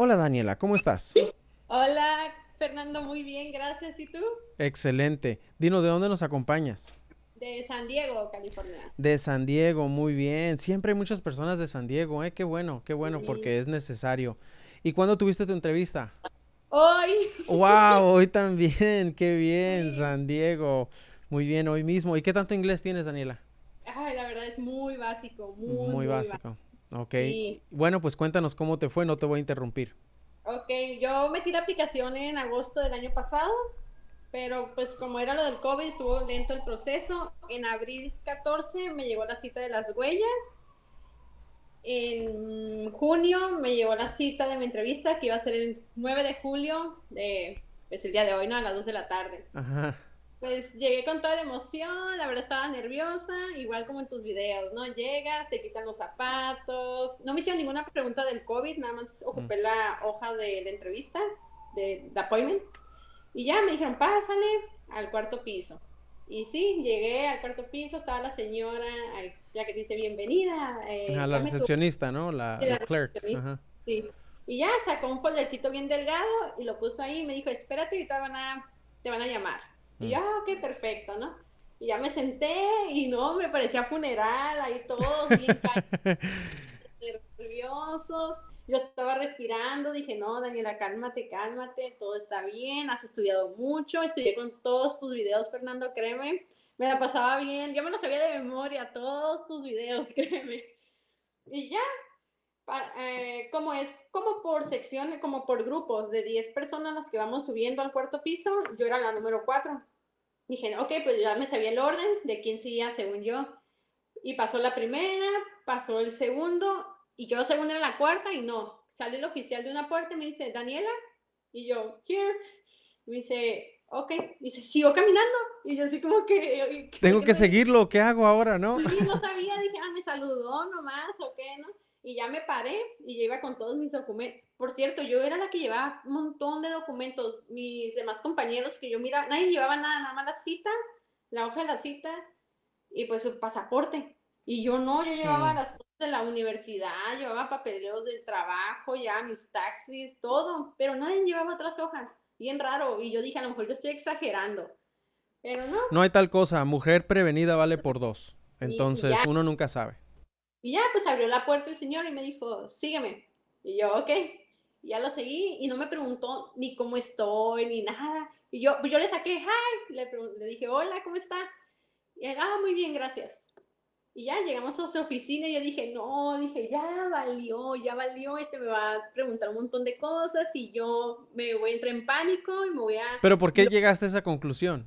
Hola Daniela, ¿cómo estás? Hola, Fernando, muy bien, gracias. ¿Y tú? Excelente. Dino, ¿de dónde nos acompañas? De San Diego, California. De San Diego, muy bien. Siempre hay muchas personas de San Diego, ¿eh? Qué bueno, Y porque es necesario. ¿Y cuándo tuviste tu entrevista? hoy, ¡Wow! Hoy también, qué bien, sí, San Diego. Muy bien, hoy mismo. ¿Y qué tanto inglés tienes, Daniela? ay, la verdad es muy básico, muy, Muy muy básico. básico. Ok. Sí, Bueno, pues cuéntanos cómo te fue, no te voy a interrumpir. ok, yo metí la aplicación en agosto del año pasado, pero pues como era lo del COVID, estuvo lento el proceso. En abril 14 me llegó la cita de las huellas. En junio me llegó la cita de mi entrevista, que iba a ser el 9 de julio, pues el día de hoy, ¿no? A las 2 de la tarde. Ajá. Pues llegué con toda la emoción, la verdad estaba nerviosa, igual como en tus videos, ¿no? Llegas, te quitan los zapatos. No me hicieron ninguna pregunta del COVID, nada más Mm. ocupé la hoja de entrevista, de appointment. Y ya me dijeron, pásale al cuarto piso. Y sí, llegué al cuarto piso, estaba la señora, ya que dice bienvenida, Ajá, la dame tu recepcionista, ¿no? de La la clerk. recepcionista. Ajá. Sí. Y ya sacó un foldercito bien delgado y lo puso ahí y me dijo, espérate, ahorita te van a llamar. Y Mm. yo, ok, perfecto, ¿no? Y ya me senté y no, hombre, parecía funeral, ahí todos bien nerviosos. Yo estaba respirando, dije, no, Daniela, cálmate, cálmate, todo está bien, has estudiado mucho, estudié con todos tus videos, Fernando, créeme, me la pasaba bien, yo me lo sabía de memoria, todos tus videos, créeme. Y ya, como es como por sección, como por grupos de 10 personas las que vamos subiendo al cuarto piso, yo era la número 4. Dije, ok, pues ya me sabía el orden de quién seguía según yo. Y pasó la primera, pasó el segundo, y yo según era la cuarta, y no. Sale el oficial de una puerta y me dice, Daniela, y yo, here. Y me dice, ok, y dice, sigo caminando. Y yo así como que, ¿de Tengo qué que me seguirlo, ¿qué hago ahora, no? sí, no sabía, dije, ah, me saludó nomás o qué, ¿no? Y ya me paré y ya iba con todos mis documentos. Por cierto, yo era la que llevaba un montón de documentos. Mis demás compañeros que yo miraba, nadie llevaba nada, nada más la cita, la hoja de la cita y pues su pasaporte. Y yo no, yo llevaba Mm. las cosas de la universidad, llevaba papeleos del trabajo, ya mis taxis, todo, pero nadie llevaba otras hojas. Bien raro. Y yo dije, a lo mejor yo estoy exagerando, pero no. No hay tal cosa, mujer prevenida vale por dos. Y Entonces, ya, uno nunca sabe. Y ya, pues abrió la puerta el señor y me dijo, sígueme. Y yo, ok. Y ya lo seguí y no me preguntó ni cómo estoy, ni nada. Y yo, pues yo le saqué, hi, le dije, hola, ¿cómo está? Y él, ah, muy bien, gracias. Y ya llegamos a su oficina y yo dije, no, dije, ya valió, este me va a preguntar un montón de cosas y yo me voy a entrar en pánico y me voy a... Pero ¿por Y qué llegaste a esa conclusión?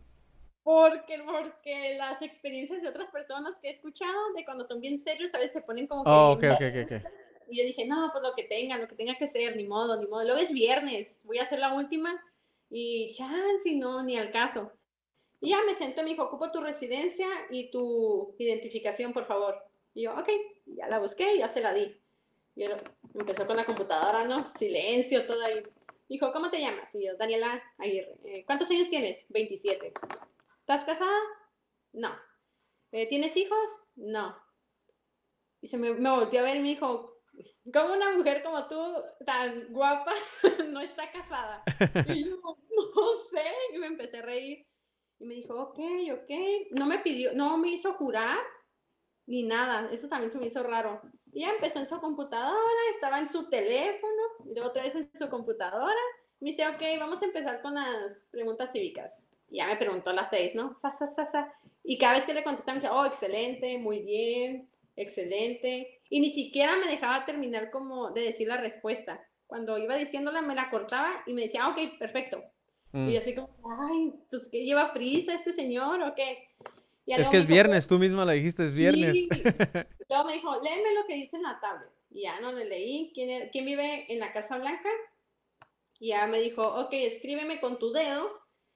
porque las experiencias de otras personas que he escuchado, de cuando son bien serios, a veces se ponen como que Oh, ok, bien ok, ok, ok. y yo dije, no, pues lo que tenga que ser, ni modo, ni modo. Luego es viernes, voy a hacer la última y chance, no, ni al caso. Y ya me sentó y me dijo, ocupo tu residencia y tu identificación, por favor. Y yo, ok, ya la busqué y ya se la di. Y él empezó con la computadora, ¿no? Silencio, todo ahí. Dijo, ¿cómo te llamas? Y yo, Daniela Aguirre. ¿Cuántos años tienes? 27. ¿Estás casada? No. ¿Tienes hijos? No. Y me volteó a ver y me dijo, ¿cómo una mujer como tú, tan guapa, no está casada? Y yo, no sé, y me empecé a reír. Y me dijo, ok, ok. No me pidió, no me hizo jurar ni nada. Eso también se me hizo raro. Y ya empezó en su computadora, estaba en su teléfono, y luego otra vez en su computadora. Me dice, ok, vamos a empezar con las preguntas cívicas. Y ya me preguntó a las 6, ¿no? Sa, sa, sa, sa. Y cada vez que le contestaba me decía, oh, excelente, muy bien, excelente. Y ni siquiera me dejaba terminar como de decir la respuesta. Cuando iba diciéndola, me la cortaba y me decía, ah, ok, perfecto. Y Mm. yo así como, ay, pues que lleva prisa este señor o qué. Y Es luego que me es dijo, viernes, tú misma la dijiste, es viernes. sí. Luego me dijo, léeme lo que dice en la tablet. Y ya no le leí. ¿Quién vive en la Casa Blanca? Y ya me dijo, ok, escríbeme con tu dedo.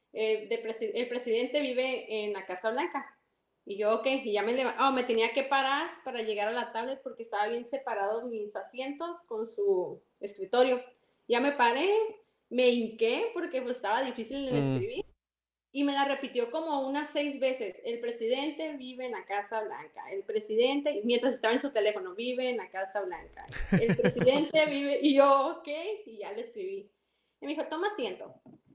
El presidente vive en la Casa Blanca. Y yo, ok, y ya me tenía que parar para llegar a la tablet porque estaba bien separados mis asientos con su escritorio. Ya me paré, me hinqué porque pues estaba difícil en Mm. escribir. Y me la repitió como unas 6 veces. El presidente vive en la Casa Blanca. El presidente, mientras estaba en su teléfono, vive en la Casa Blanca. El presidente vive, y yo, ok, y ya le escribí. Y me dijo, toma asiento.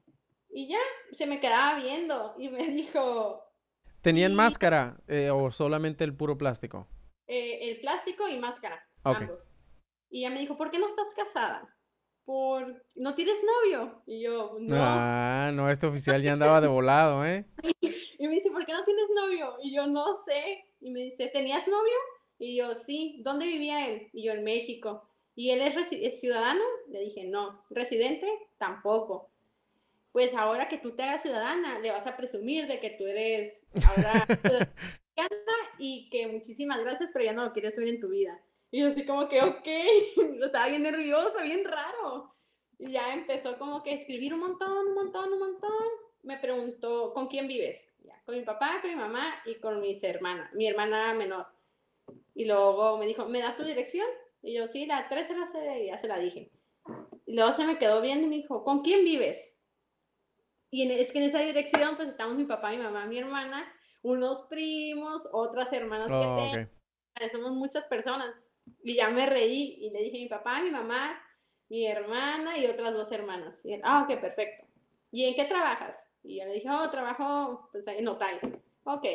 Y ya, se me quedaba viendo y me dijo, ¿Tenían y máscara o solamente el puro plástico? el plástico y máscara, Ah, ok. ambos. Y ella me dijo, ¿por qué no estás casada? ¿No tienes novio? Y yo, no. Ah, no, este oficial ya andaba de volado, ¿eh? Y me dice, ¿por qué no tienes novio? Y yo, no sé. Y me dice, ¿tenías novio? Y yo, sí. ¿Dónde vivía él? Y yo, en México. ¿Y él es ciudadano? Le dije, no. ¿Residente? Tampoco. Pues ahora que tú te hagas ciudadana, le vas a presumir de que tú eres ahora ciudadana y que muchísimas gracias, pero ya no lo quieres ver en tu vida. Y yo así como que, ok, estaba bien nerviosa, bien raro. Y ya empezó como que a escribir un montón, un montón, un montón. Me preguntó, ¿con quién vives? Ya, con mi papá, con mi mamá y con mis hermanas, mi hermana menor. Y luego me dijo, ¿me das tu dirección? Y yo, sí, la 13 la sé, y ya se la dije. Y luego se me quedó viendo y me dijo, ¿con quién vives? Y es que en esa dirección pues estamos mi papá, mi mamá, mi hermana, unos primos, otras hermanas que Oh, tengo, ok. somos muchas personas. Y ya me reí y le dije mi papá, mi mamá, mi hermana y otras 2 hermanas. Y él, ok, perfecto. ¿Y en qué trabajas? Y yo le dije, oh, trabajo pues, en Otay. Ok.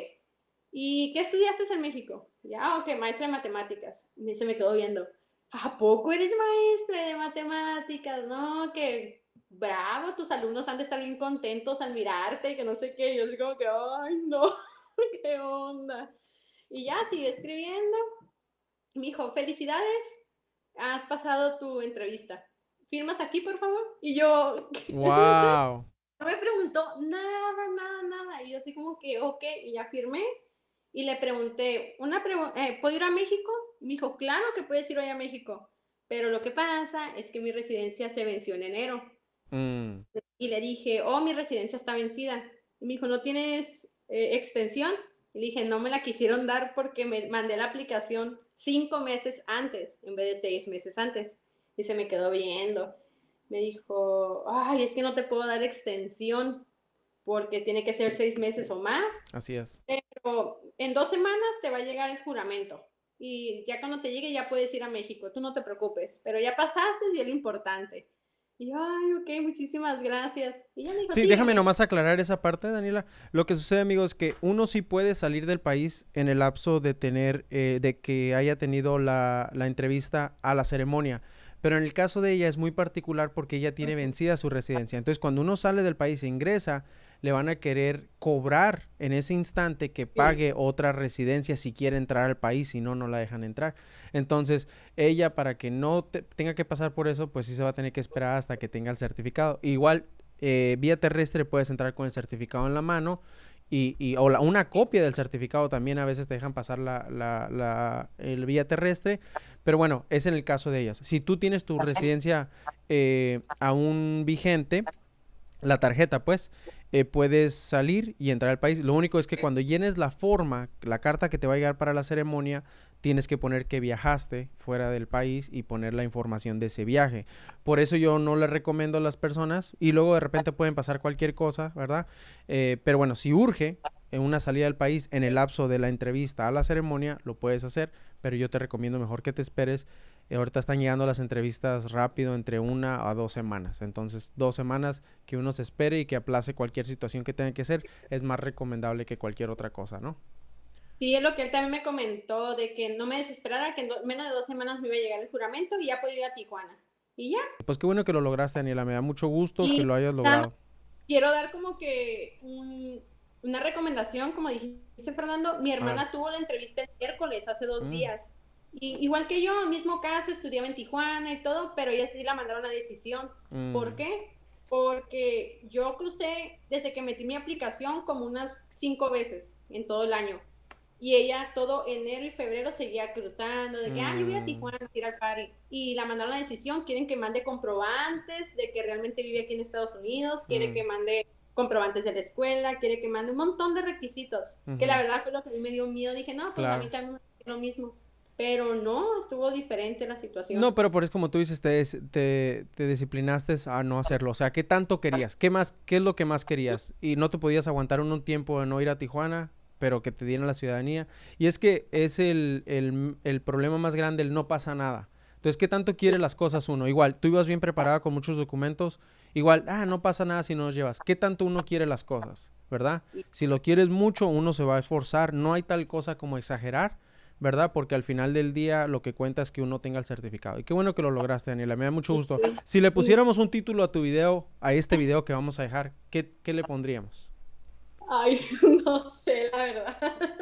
¿Y qué estudiaste en México? Y ya, ok, maestra de matemáticas. Y se me quedó viendo. ¿A poco eres maestra de matemáticas? No, que bravo, tus alumnos han de estar bien contentos al mirarte y que no sé qué. Y yo así como que, ay, no, qué onda. Y ya siguió escribiendo. Me dijo, felicidades, has pasado tu entrevista. ¿Firmas aquí, por favor? Y yo, ¿es en serio? Wow. No me preguntó nada, nada, nada. Y yo así como que, ok, y ya firmé. Y le pregunté, ¿puedo ir a México? Y me dijo, claro que puedes ir hoy a México. Pero lo que pasa es que mi residencia se venció en enero. Mm, Y le dije, oh, mi residencia está vencida. Y me dijo, ¿no tienes extensión? Y le dije, no me la quisieron dar porque me mandé la aplicación 5 meses antes, en vez de 6 meses antes. Y se me quedó viendo. Me dijo, ay, es que no te puedo dar extensión porque tiene que ser 6 meses o más. así es. Pero en 2 semanas te va a llegar el juramento. Y ya cuando te llegue ya puedes ir a México, tú no te preocupes. Pero ya pasaste y es lo importante. Y yo, ay, ok, muchísimas gracias. Y ya me dijo, Sí, déjame sígueme. nomás aclarar esa parte, Daniela. Lo que sucede, amigos, es que uno sí puede salir del país en el lapso de tener, de que haya tenido la entrevista a la ceremonia. Pero en el caso de ella es muy particular porque ella tiene vencida su residencia. Entonces, cuando uno sale del país e ingresa, le van a querer cobrar en ese instante que pague otra residencia si quiere entrar al país, si no, no la dejan entrar. Entonces, ella, para que no tenga que pasar por eso, pues sí se va a tener que esperar hasta que tenga el certificado. Igual, vía terrestre puedes entrar con el certificado en la mano una copia del certificado también a veces te dejan pasar el vía terrestre, pero bueno, es en el caso de ellas. Si tú tienes tu residencia aún vigente, la tarjeta, pues, puedes salir y entrar al país. Lo único es que cuando llenes la forma, la carta que te va a llegar para la ceremonia, tienes que poner que viajaste fuera del país y poner la información de ese viaje. Por eso yo no le recomiendo a las personas y luego de repente pueden pasar cualquier cosa, ¿verdad? Pero bueno, si urge en una salida del país en el lapso de la entrevista a la ceremonia, lo puedes hacer, pero yo te recomiendo mejor que te esperes. Ahorita están llegando las entrevistas rápido, entre 1 a 2 semanas. Entonces, 2 semanas que uno se espere y que aplace cualquier situación que tenga que hacer es más recomendable que cualquier otra cosa, ¿no? Sí, es lo que él también me comentó, de que no me desesperara, que en menos de 2 semanas me iba a llegar el juramento y ya podía ir a Tijuana. Y ya. Pues qué bueno que lo lograste, Daniela. Me da mucho gusto que Y lo hayas nada más logrado. quiero dar como que una recomendación, como dijiste, Fernando. Mi A ver. hermana tuvo la entrevista el miércoles, hace dos Mm, días. Y, igual que yo, mismo caso, estudiaba en Tijuana y todo, pero ella sí la mandaron a decisión. ¿Por mm, qué? Porque yo crucé desde que metí mi aplicación como unas 5 veces en todo el año. Y ella todo enero y febrero seguía cruzando, de que, yo voy a mm, Tijuana a tirar party. Y la mandaron a decisión, quieren que mande comprobantes de que realmente vive aquí en Estados Unidos, quiere mm, que mande comprobantes de la escuela, quiere que mande un montón de requisitos. Que la ujú. verdad fue lo que a mí me dio miedo. Dije, no, pues a mí Claro. también me lo mismo. pero no, estuvo diferente la situación. No, pero por eso como tú dices, te disciplinaste a no hacerlo. O sea, ¿qué tanto querías? ¿Qué más, qué es lo que más querías? Y no te podías aguantar un tiempo de no ir a Tijuana, pero que te dieran la ciudadanía. Y es que es el problema más grande, el no pasa nada. Entonces, ¿qué tanto quiere las cosas uno? Igual, tú ibas bien preparada con muchos documentos. Igual, no pasa nada si no los llevas. ¿Qué tanto uno quiere las cosas? ¿Verdad? Si lo quieres mucho, uno se va a esforzar. No hay tal cosa como exagerar, ¿verdad? Porque al final del día lo que cuenta es que uno tenga el certificado. Y qué bueno que lo lograste, Daniela. Me da mucho gusto. Si le pusiéramos un título a tu video, a este video que vamos a dejar, ¿qué le pondríamos? Ay, no sé, la verdad.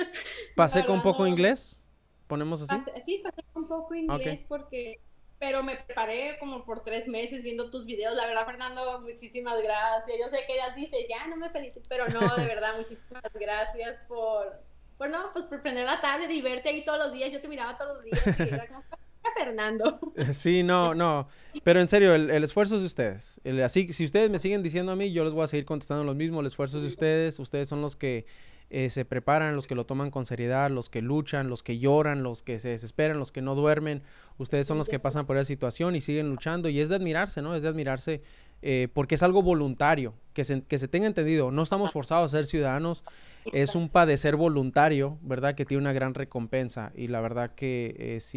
La ¿Pasé con verdad poco no. inglés? ¿Ponemos así? Sí, pasé un poco Ok. inglés porque, pero me preparé como por 3 meses viendo tus videos. La verdad, Fernando, muchísimas gracias. Yo sé que ya dices, ya no me felicites, pero no, de verdad, muchísimas gracias por no, pues por prender la tarde y verte ahí todos los días. Yo te miraba todos los días y era como, Fernando. Sí, no, no. Pero en serio, el esfuerzo es de ustedes. Así, si ustedes me siguen diciendo a mí, yo les voy a seguir contestando lo mismo. El esfuerzo es de ustedes. Ustedes son los que se preparan, los que lo toman con seriedad, los que luchan, los que lloran, los que se desesperan, los que no duermen. Ustedes son los que pasan por esa situación y siguen luchando. Y es de admirarse, ¿no? Es de admirarse porque es algo voluntario. Que se tenga entendido. No estamos forzados a ser ciudadanos. Es un padecer voluntario, ¿verdad? Que tiene una gran recompensa. Y la verdad que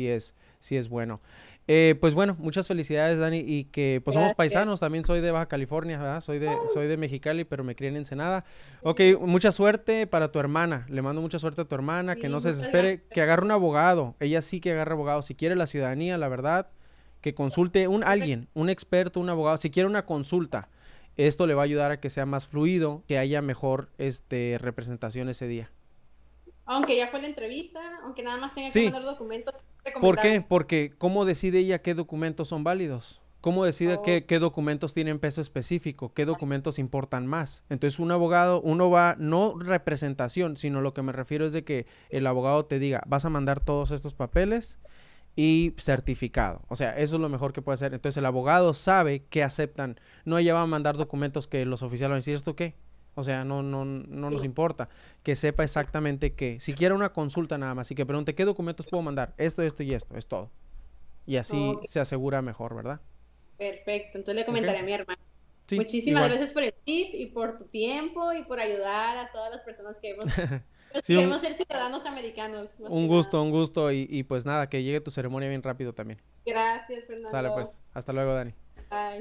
sí es bueno. Pues bueno, muchas felicidades, Dani, y que pues somos Gracias. paisanos, también soy de Baja California, ¿verdad? Soy de Mexicali, pero me crié en Ensenada. Ok, mucha suerte para tu hermana, le mando mucha suerte a tu hermana, que Sí, no se muchas desespere, que agarre un gracias. abogado, ella sí que agarre abogado, si quiere la ciudadanía, la verdad, que consulte alguien, un experto, un abogado, si quiere una consulta, esto le va a ayudar a que sea más fluido, que haya mejor representación ese día. Aunque ya fue la entrevista, aunque nada más tenga que Sí, mandar documentos, ¿por qué? recomendaron. Porque ¿cómo decide ella qué documentos son válidos? ¿Cómo decide Oh, qué documentos tienen peso específico? ¿Qué documentos importan más? Entonces, un abogado, uno va, no representación, sino lo que me refiero es de que el abogado te diga, vas a mandar todos estos papeles y certificado. O sea, eso es lo mejor que puede hacer. Entonces, el abogado sabe que aceptan. No ella va a mandar documentos que los oficiales van a decir, ¿esto qué? O sea, no nos sí. importa que sepa exactamente qué. Si quiere una consulta nada más y que pregunte qué documentos puedo mandar, esto y esto, es todo. Y así Ok, se asegura mejor, ¿verdad? perfecto. Entonces le Ok. comentaré a mi hermano. Sí, Muchísimas igual. gracias por el tip y por tu tiempo y por ayudar a todas las personas que hemos, pues, Sí, queremos ser ciudadanos americanos, más un que nada. gusto, un gusto. Y pues nada, que llegue tu ceremonia bien rápido también. Gracias, Sale Fernando. pues. Hasta luego, Dani. Bye.